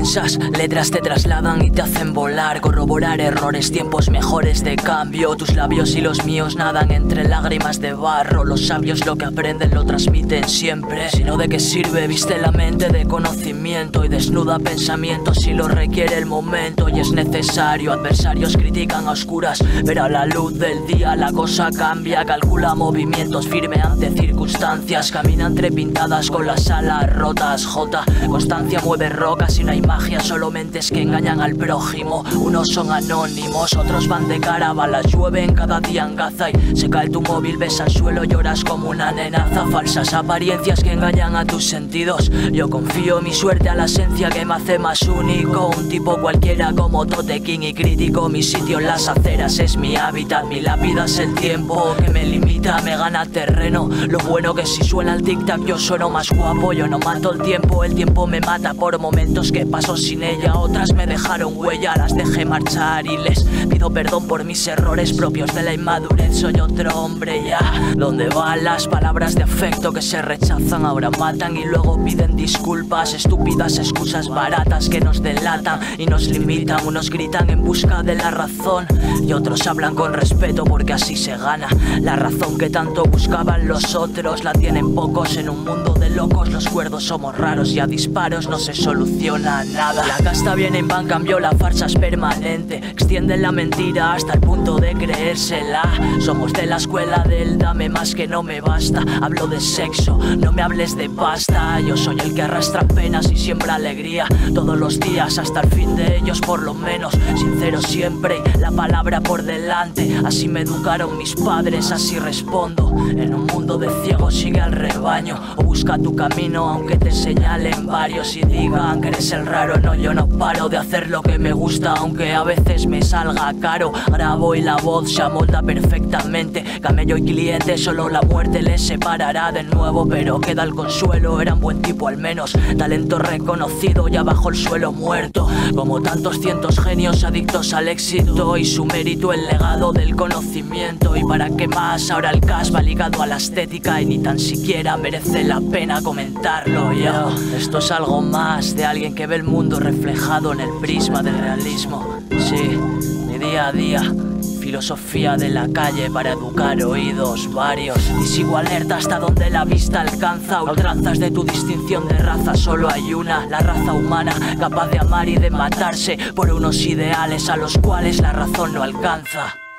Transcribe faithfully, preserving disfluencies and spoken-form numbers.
piensas, letras te trasladan y te hacen volar. Corroborar errores, tiempos mejores de cambio. Tus labios y los míos nadan entre lágrimas de barro. Los sabios lo que aprenden lo transmiten siempre. Si no, ¿de qué sirve? Viste la mente de conocimiento y desnuda pensamientos si lo requiere el momento y es necesario. Adversarios critican a oscuras, pero a la luz del día la cosa cambia. Calcula movimientos, firme ante circunstancias. Camina entre pintadas con las alas rotas. J. Constancia mueve rocas y no hay magia, solo mentes que engañan al prójimo. Unos son anónimos, otros van de cara. Balas llueven cada día en Gaza y se cae tu móvil, ves al suelo, lloras como una nenaza. Falsas apariencias que engañan a tus sentidos. Yo confío mi suerte a la esencia que me hace más único. Un tipo cualquiera como Tote King y crítico. Mi sitio en las aceras es mi hábitat. Mi lápida es el tiempo que me limita, me gana terreno. Lo bueno que si suena el tic-tac yo sueno más guapo. Yo no mato el tiempo, el tiempo me mata por momentos que paso sin ella. Otras me dejaron huella, las dejé marchar y les pido perdón por mis errores propios de la inmadurez. Soy otro hombre ya. ¿Dónde van las palabras de afecto que se rechazan? Ahora matan y luego piden disculpas. Estúpidas excusas baratas que nos delatan y nos limitan. Unos gritan en busca de la razón y otros hablan con respeto porque así se gana. La razón que tanto buscaban los otros la tienen pocos en un mundo de locos. Los cuerdos somos raros y a disparos no se soluciona nada. La casta viene en van, cambio, la farsa es permanente. Extienden la mentira hasta el punto de creérsela. Somos de la escuela del dame más que no me basta. Hablo de sexo, no me hables de pasta. Yo soy el que arrastra penas y siembra alegría todos los días hasta el fin de ellos por lo menos. Sincero siempre, la palabra por delante. Así me educaron mis padres, así respondo. En un mundo de ciegos sigue al rebaño o busca tu camino aunque te señalen varios y digan que eres el raro. No, yo no paro de hacer lo que me gusta aunque a veces me salga caro. Grabo y la voz se amolda perfectamente. Camello y cliente, solo la muerte les separará de nuevo, pero queda el consuelo, eran buen tipo al menos. Talento reconocido ya bajo el suelo muerto. Como tantos cientos genios adictos al éxito y su mérito el legado del conocimiento. Y para qué más, ahora el cash va ligado a la estética y ni tan siquiera merece la pena comentarlo. Yo, esto es algo más de alguien que ve el mundo reflejado en el prisma del realismo. Sí, mi día a día. Filosofía de la calle para educar oídos varios. Y sigo alerta hasta donde la vista alcanza. A ultranzas de tu distinción de raza solo hay una, la raza humana, capaz de amar y de matarse por unos ideales a los cuales la razón no alcanza.